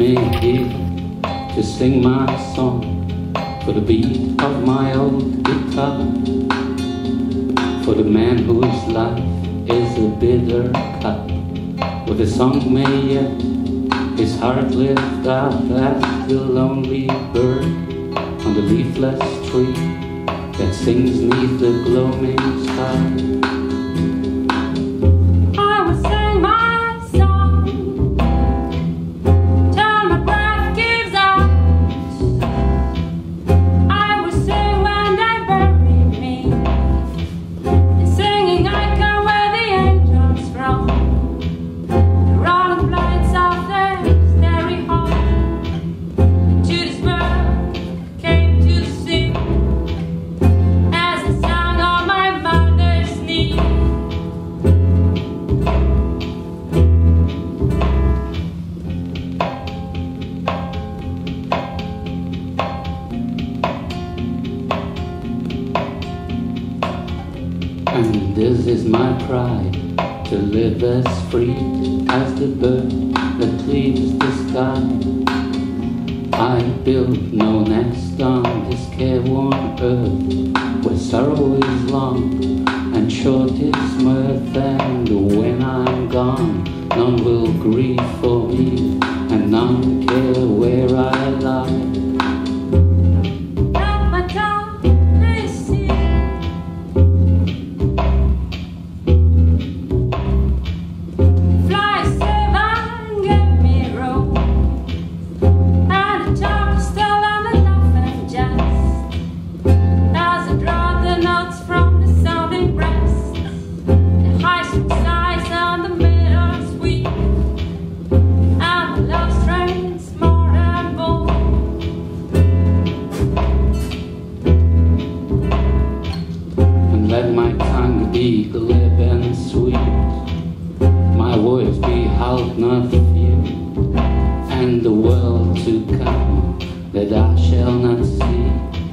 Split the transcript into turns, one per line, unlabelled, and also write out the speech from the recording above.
me here to sing my song for the beat of my old guitar, for the man whose life is a bitter cup, with a song may yet his heart lift up as the lonely bird on the leafless tree that sings 'neath the gloaming sky. And this is my pride, to live as free as the bird that cleaves the sky. I build no nest on this careworn earth, where sorrow is long and short its mirth. And when I'm gone, none will grieve for me, and none care where I lie. Let my tongue be glib and sweet, my words be halt not few, and the world to come that I shall not see.